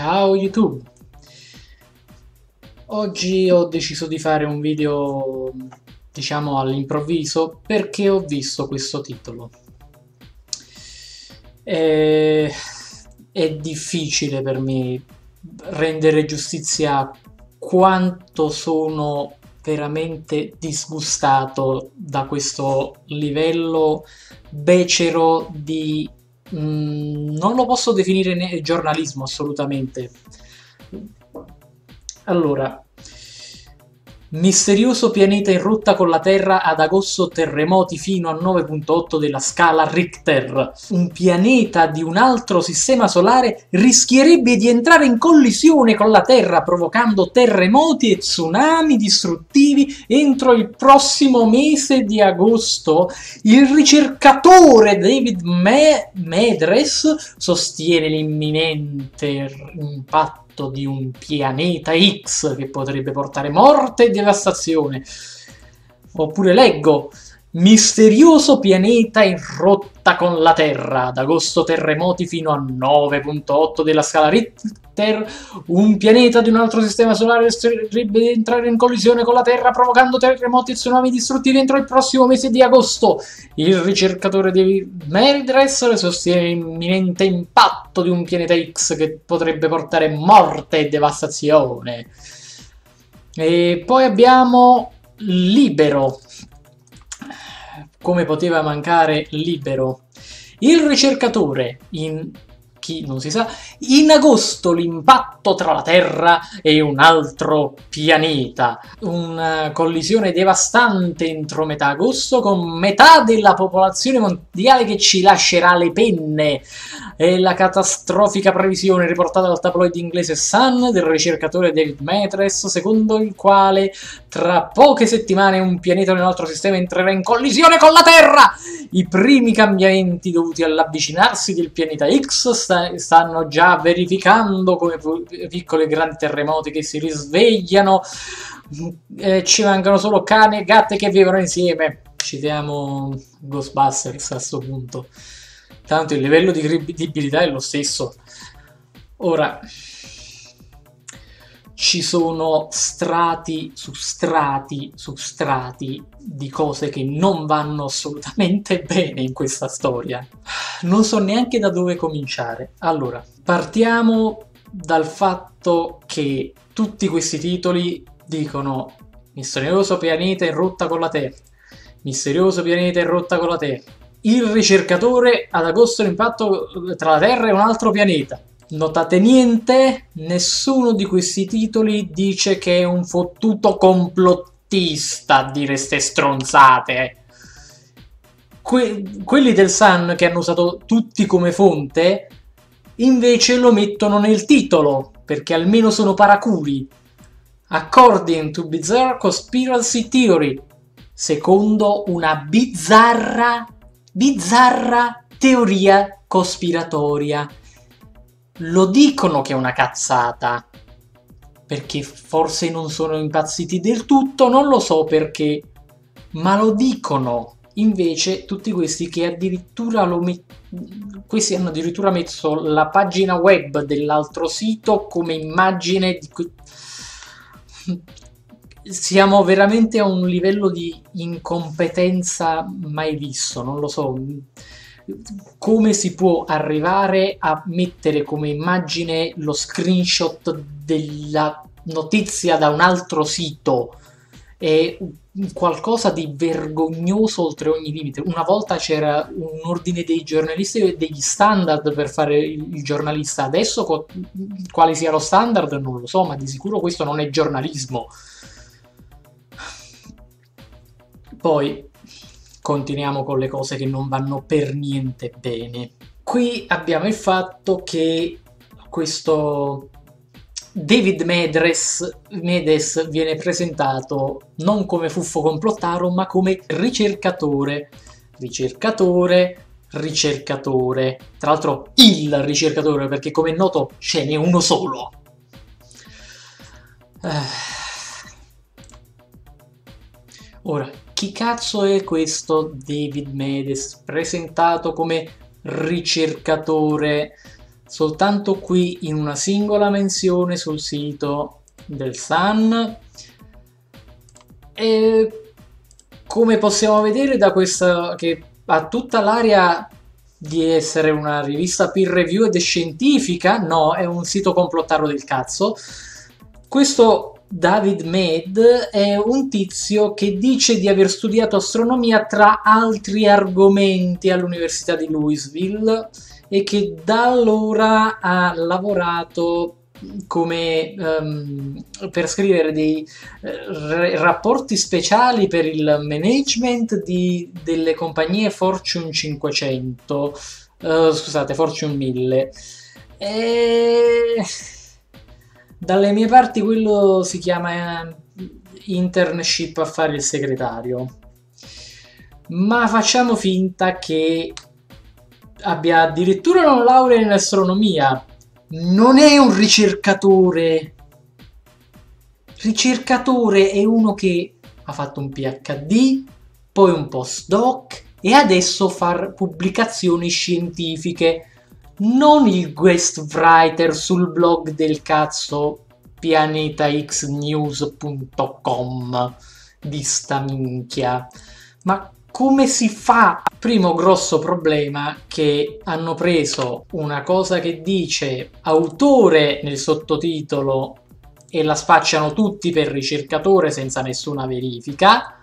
Ciao YouTube! Oggi ho deciso di fare un video, diciamo all'improvviso, perché ho visto questo titolo. È difficile per me rendere giustizia a quanto sono veramente disgustato da questo livello becero di... non lo posso definire giornalismo assolutamente. Allora, misterioso pianeta in rotta con la Terra ad agosto, terremoti fino a 9.8 della scala Richter. Un pianeta di un altro sistema solare rischierebbe di entrare in collisione con la Terra, provocando terremoti e tsunami distruttivi entro il prossimo mese di agosto. Il ricercatore David Medres sostiene l'imminente impatto di un pianeta X che potrebbe portare morte e devastazione. Oppure leggo: misterioso pianeta in rotta con la Terra, ad agosto terremoti fino a 9.8 della scala Richter. Un pianeta di un altro sistema solare potrebbe entrare in collisione con la Terra, provocando terremoti e tsunami distruttivi entro il prossimo mese di agosto. Il ricercatore David Medres sostiene l'imminente impatto di un pianeta X che potrebbe portare morte e devastazione. E poi abbiamo Libero. Come poteva mancare Libero? Il ricercatore, chi non si sa, in agosto l'impatto tra la Terra e un altro pianeta. Una collisione devastante entro metà agosto, con metà della popolazione mondiale che ci lascerà le penne. È la catastrofica previsione riportata dal tabloid inglese Sun del ricercatore David Medres, secondo il quale tra poche settimane un pianeta di un altro sistema entrerà in collisione con la Terra. I primi cambiamenti dovuti all'avvicinarsi del pianeta X stanno già verificando come piccoli e grandi terremoti che si risvegliano. Ci mancano solo cani e gatte che vivono insieme. Citiamo Ghostbusters a sto punto. Tanto il livello di credibilità è lo stesso. Ora, ci sono strati su strati su strati di cose che non vanno assolutamente bene in questa storia. Non so neanche da dove cominciare. Allora, partiamo dal fatto che tutti questi titoli dicono misterioso pianeta in rotta con la Terra, misterioso pianeta in rotta con la Terra, il ricercatore ad agosto l'impatto tra la Terra e un altro pianeta. Notate niente? Nessuno di questi titoli dice che è un fottuto complottista a dire ste stronzate. Quelli del Sun, che hanno usato tutti come fonte, invece lo mettono nel titolo, perché almeno sono paraculi. According to bizarre conspiracy theory, secondo una bizzarra teoria cospiratoria. Lo dicono che è una cazzata, perché forse non sono impazziti del tutto, non lo so perché, ma lo dicono. Invece tutti questi che addirittura questi hanno addirittura messo la pagina web dell'altro sito come immagine di siamo veramente a un livello di incompetenza mai visto, non lo so. Come si può arrivare a mettere come immagine lo screenshot della notizia da un altro sito? È qualcosa di vergognoso oltre ogni limite. Una volta c'era un ordine dei giornalisti e degli standard per fare il giornalista, adesso quale sia lo standard non lo so, ma di sicuro questo non è giornalismo. Poi continuiamo con le cose che non vanno per niente bene. Qui abbiamo il fatto che questo David Medres viene presentato non come fluffo complottaro, ma come ricercatore. Tra l'altro il ricercatore, perché come è noto ce n'è uno solo. Ora, chi cazzo è questo David Medres presentato come ricercatore soltanto qui in una singola menzione sul sito del Sun. E come possiamo vedere da questa, che ha tutta l'aria di essere una rivista peer reviewed e scientifica, no, è un sito complottaro del cazzo. Questo David Med è un tizio che dice di aver studiato astronomia tra altri argomenti all'Università di Louisville e che da allora ha lavorato come per scrivere dei rapporti speciali per il management delle compagnie Fortune 500, scusate, Fortune 1000. Dalle mie parti quello si chiama internship a fare il segretario, ma facciamo finta che abbia addirittura una laurea in astronomia. Non è un ricercatore. Ricercatore è uno che ha fatto un PhD, poi un postdoc e adesso fa pubblicazioni scientifiche. Non il guest writer sul blog del cazzo pianetaxnews.com di sta minchia. Ma come si fa? Primo grosso problema, che hanno preso una cosa che dice autore nel sottotitolo e la spacciano tutti per ricercatore senza nessuna verifica.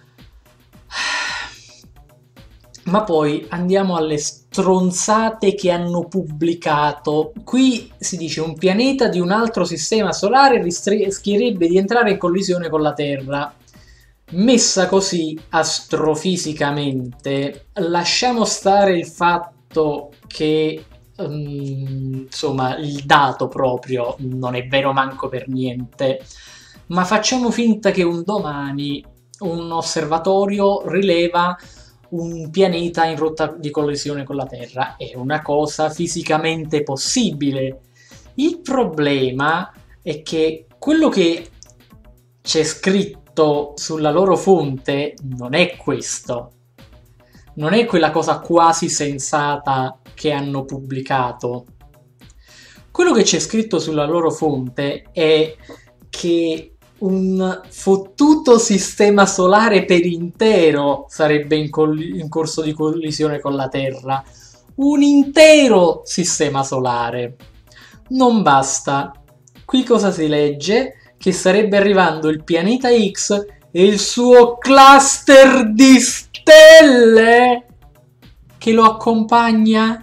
Ma poi andiamo alle stronzate che hanno pubblicato. Qui si dice: un pianeta di un altro sistema solare rischierebbe di entrare in collisione con la Terra. Messa così astrofisicamente, lasciamo stare il fatto che insomma il dato proprio non è vero manco per niente, ma facciamo finta che un domani un osservatorio rileva un pianeta in rotta di collisione con la Terra. È una cosa fisicamente possibile. Il problema è che quello che c'è scritto sulla loro fonte non è questo, non è quella cosa quasi sensata che hanno pubblicato. Quello che c'è scritto sulla loro fonte è che un fottuto sistema solare per intero sarebbe in corso di collisione con la Terra. Un intero sistema solare. Non basta. Qui cosa si legge? Che starebbe arrivando il pianeta X e il suo cluster di stelle che lo accompagna.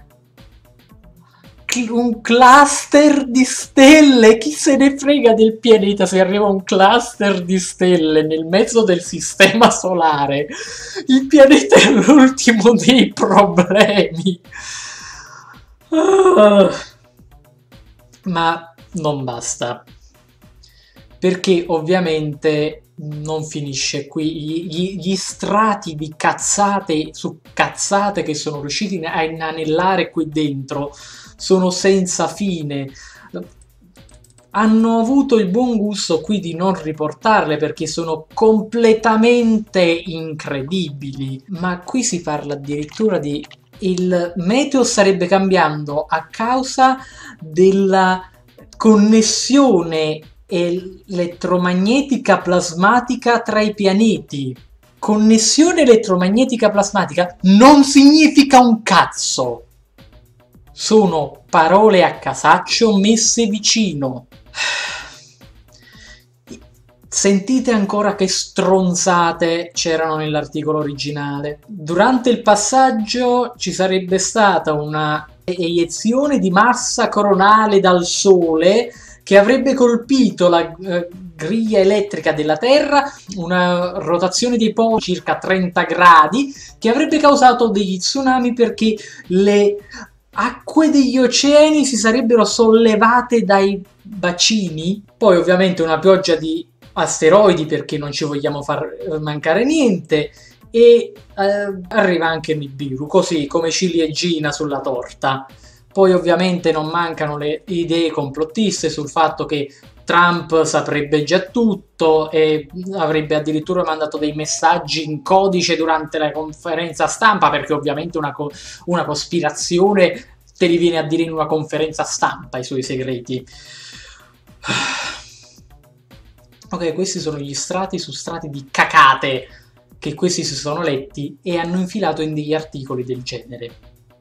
Un cluster di stelle? Chi se ne frega del pianeta se arriva un cluster di stelle nel mezzo del sistema solare? Il pianeta è l'ultimo dei problemi. Ma non basta, perché ovviamente non finisce qui. Gli strati di cazzate su cazzate che sono riusciti a inanellare qui dentro sono senza fine. Hanno avuto il buon gusto qui di non riportarle perché sono completamente incredibili, ma qui si parla addirittura di il meteo starebbe cambiando a causa della connessione elettromagnetica plasmatica tra i pianeti. Connessione elettromagnetica plasmatica non significa un cazzo. Sono parole a casaccio messe vicino. Sentite ancora che stronzate c'erano nell'articolo originale. Durante il passaggio ci sarebbe stata una eiezione di massa coronale dal Sole che avrebbe colpito la griglia elettrica della Terra, una rotazione dei poli circa 30 gradi che avrebbe causato degli tsunami perché le acque degli oceani si sarebbero sollevate dai bacini. Poi ovviamente una pioggia di asteroidi perché non ci vogliamo far mancare niente, e arriva anche Nibiru, così come ciliegina sulla torta. Poi ovviamente non mancano le idee complottiste sul fatto che Trump saprebbe già tutto e avrebbe addirittura mandato dei messaggi in codice durante la conferenza stampa, perché ovviamente una cospirazione te li viene a dire in una conferenza stampa i suoi segreti. Ok, questi sono gli strati su strati di cacate che questi si sono letti e hanno infilato in degli articoli del genere.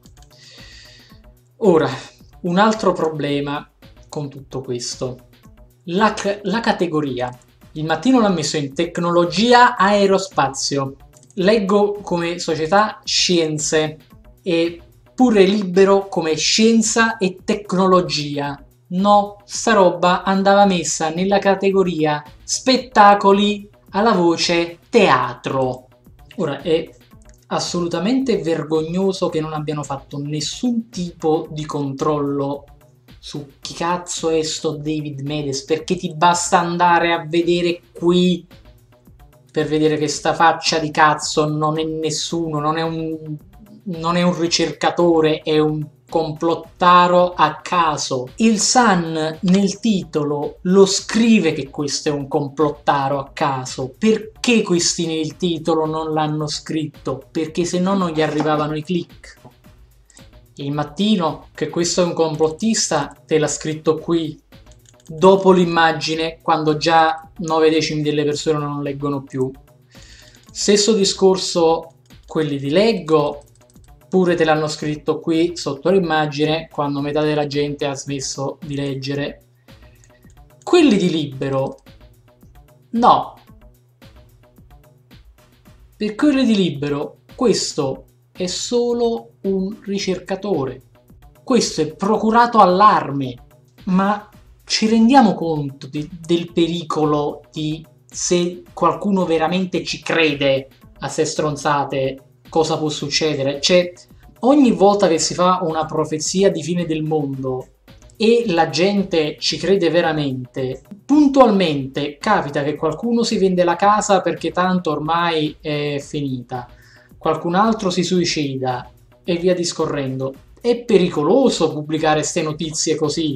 Ora, un altro problema con tutto questo. La categoria. Il Mattino l'ha messo in tecnologia aerospazio. Leggo come società scienze e pure Libero come scienza e tecnologia. No, sta roba andava messa nella categoria spettacoli alla voce teatro. Ora, è assolutamente vergognoso che non abbiano fatto nessun tipo di controllo su chi cazzo è sto David Medes, perché ti basta andare a vedere qui per vedere che sta faccia di cazzo non è nessuno, non è un ricercatore, è un complottaro a caso. Il Sun nel titolo lo scrive che questo è un complottaro a caso. Perché questi nel titolo non l'hanno scritto? Perché se no non gli arrivavano i click. Il Mattino che questo è un complottista te l'ha scritto qui dopo l'immagine, quando già 9/10 delle persone non leggono più. Stesso discorso quelli di Leggo, pure te l'hanno scritto qui sotto l'immagine quando metà della gente ha smesso di leggere. Quelli di Libero no, per quelli di Libero questo è solo un ricercatore, questo è procurato allarme. Ma ci rendiamo conto del pericolo di, se qualcuno veramente ci crede a ste stronzate, cosa può succedere? Cioè, ogni volta che si fa una profezia di fine del mondo e la gente ci crede veramente, puntualmente capita che qualcuno si vende la casa perché tanto ormai è finita, qualcun altro si suicida e via discorrendo. È pericoloso pubblicare ste notizie così.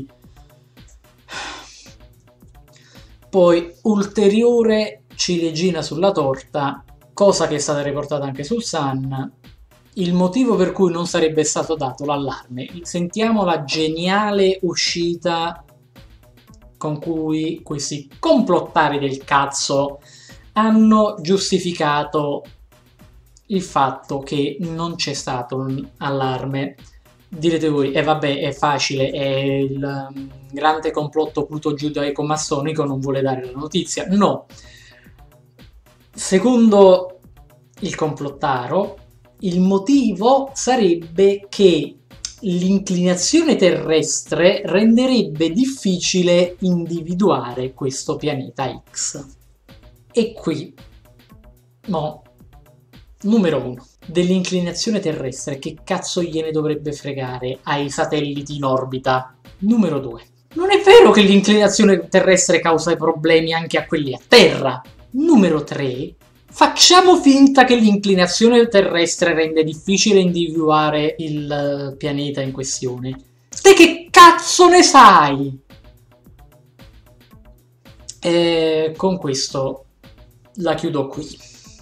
Poi, ulteriore ciliegina sulla torta, cosa che è stata riportata anche sul Sun, il motivo per cui non sarebbe stato dato l'allarme. Sentiamo la geniale uscita con cui questi complottari del cazzo hanno giustificato il fatto che non c'è stato un allarme. Direte voi, e vabbè, è facile, è il grande complotto Pluto giudaico-massonico, non vuole dare la notizia. No. Secondo il complottaro, il motivo sarebbe che l'inclinazione terrestre renderebbe difficile individuare questo pianeta X. E qui, no, numero 1. Dell'inclinazione terrestre, che cazzo gliene dovrebbe fregare ai satelliti in orbita? Numero 2. Non è vero che l'inclinazione terrestre causa problemi anche a quelli a terra. Numero 3. Facciamo finta che l'inclinazione terrestre rende difficile individuare il pianeta in questione. Te che cazzo ne sai? E con questo la chiudo qui.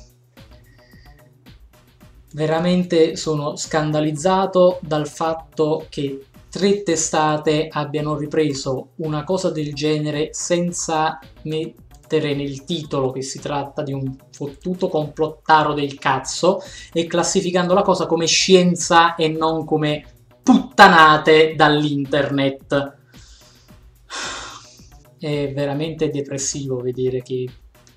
Veramente sono scandalizzato dal fatto che 3 testate abbiano ripreso una cosa del genere senza mettere nel titolo che si tratta di un fottuto complottaro del cazzo e classificando la cosa come scienza e non come puttanate dall'internet. È veramente depressivo vedere che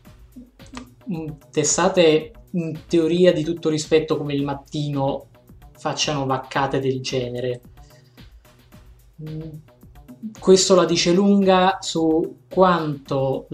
testate in teoria di tutto rispetto come il Mattino facciano vaccate del genere. Questo la dice lunga su quanto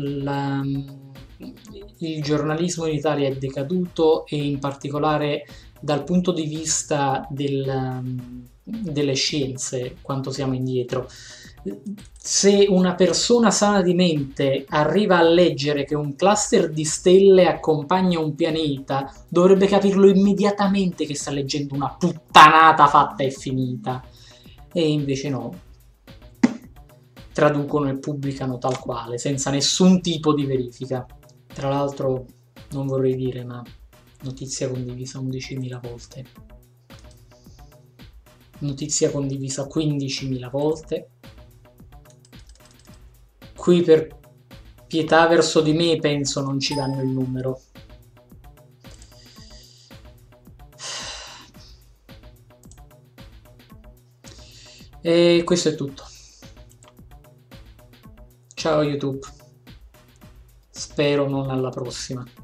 il giornalismo in Italia è decaduto e in particolare dal punto di vista delle scienze, quanto siamo indietro. Se una persona sana di mente arriva a leggere che un cluster di stelle accompagna un pianeta, dovrebbe capirlo immediatamente che sta leggendo una puttanata fatta e finita. E invece no. Traducono e pubblicano tal quale, senza nessun tipo di verifica. Tra l'altro, non vorrei dire, ma notizia condivisa 11.000 volte. notizia condivisa 15.000 volte. Qui per pietà verso di me penso non ci danno il numero. E questo è tutto. Ciao YouTube. Spero non alla prossima.